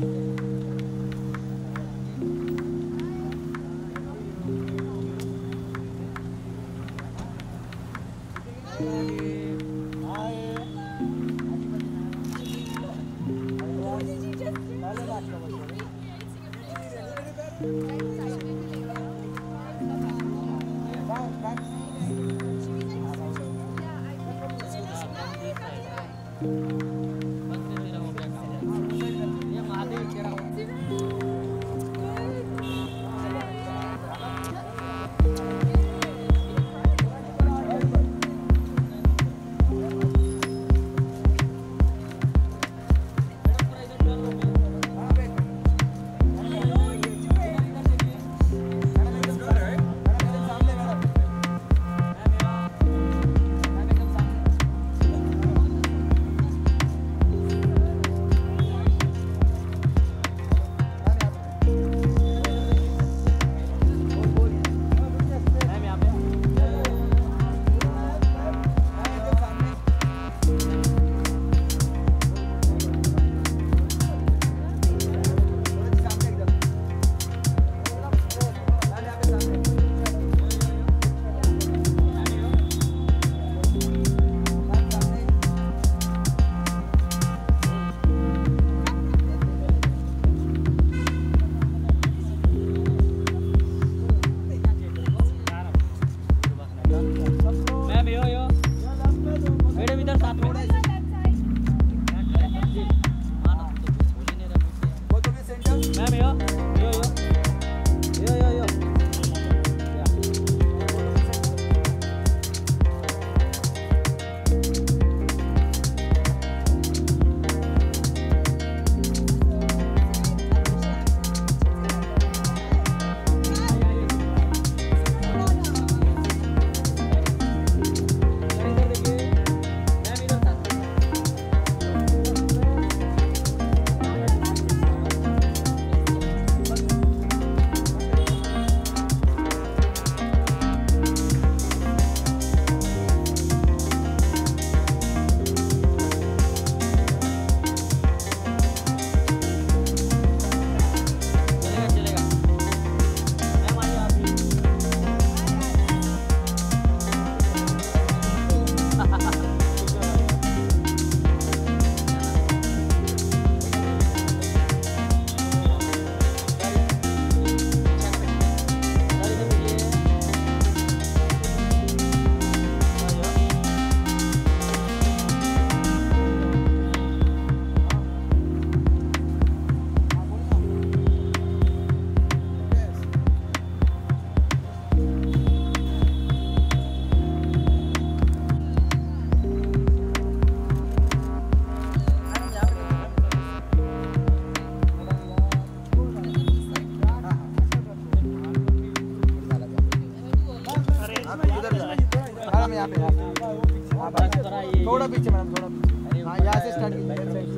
थोड़ा पीछे मैडम, थोड़ा पीछे। हाँ यहाँ से स्टार्ट कीजिए।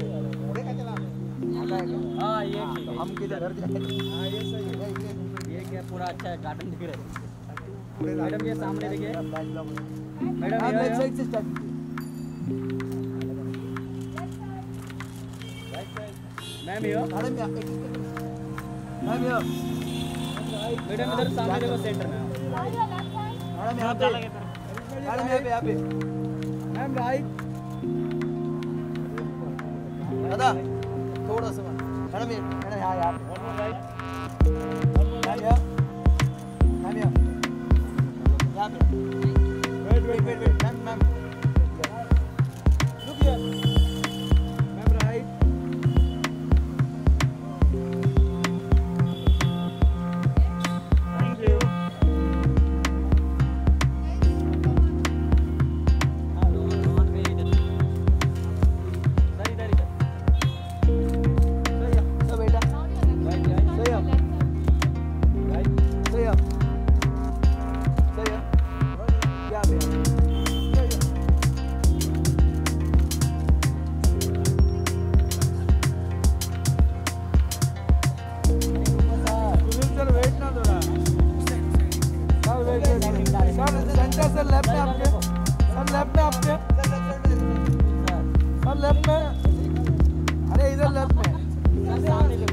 हाँ ये हम किधर घर जाएंगे? हाँ ये सही है। ये क्या पूरा अच्छा है, गार्डन दिख रहा है। मैडम ये सामने देखिए। मैडम लेफ्ट साइड से स्टार्ट कीजिए। मैम ये मैडम इधर सामने देखो, सेंटर में। मैडम यहाँ पे, मैडम यहाँ पे मैम राइट। दादा थोड़ा सा मैडम यहाँ यहाँ मैम यहाँ पे wait ma'am look here ma'am right. Thank you. Sir left में आपके, सर लेफ्ट में आपके, सर लेफ्ट में, अरे इधर लेफ्ट में।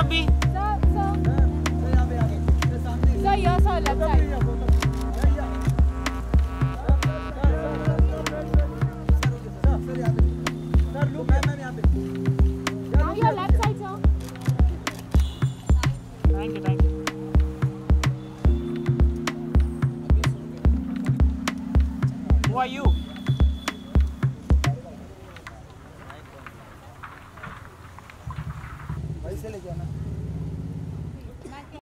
Abhi. Sir, here, sir, left side. Now your left side, sir. Thank you, thank you. Who are you? पैसे लेके आना।